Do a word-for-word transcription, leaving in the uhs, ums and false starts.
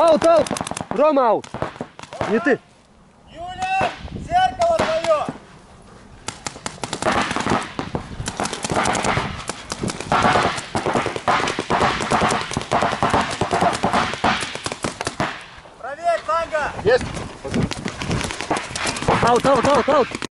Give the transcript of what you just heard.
Аут, аут! Рома, аут! Не ты! Юля, зеркало твое! Проверь, танго! Есть. Аут, аут, аут, аут!